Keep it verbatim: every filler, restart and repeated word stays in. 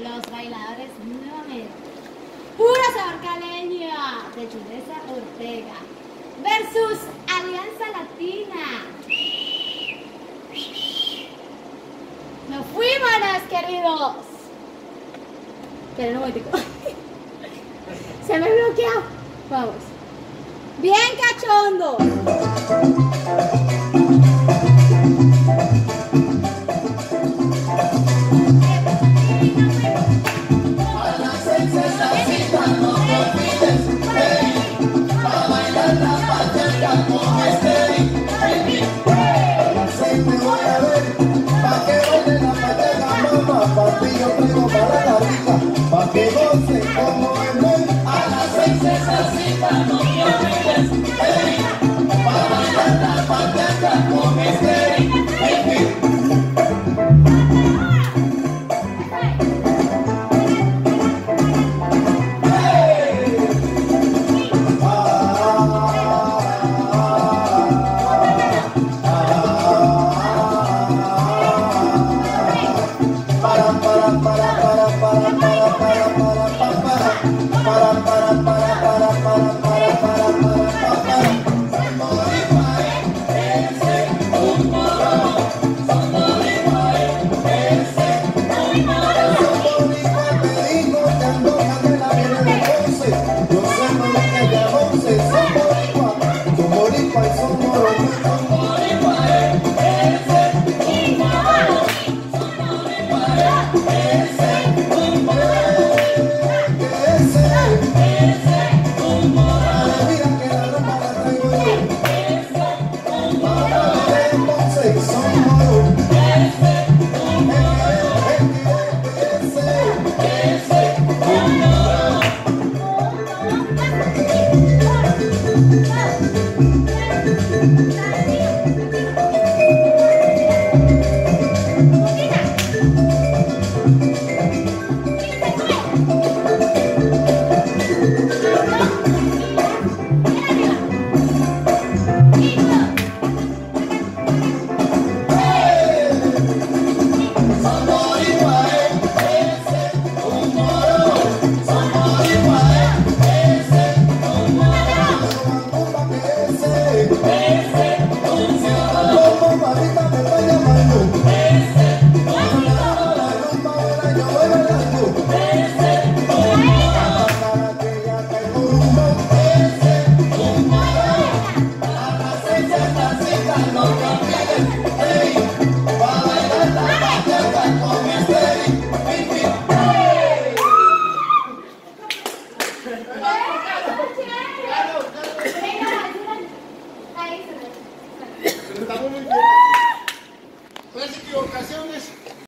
los bailadores nuevamente. Puro sabor caleño de Julissa Ortega versus Alianza Latina. ¡Nos fuimos, queridos! Pero un momentico. Se me bloqueó. Vamos. Bien cachondo. Papi, yo traigo para la rica, pa' que goce como el rey. A las seis esa cita, no te olvides, hey, pa' bailar la bachata con este, hey, hey. Estamos muy bien. Las equivocaciones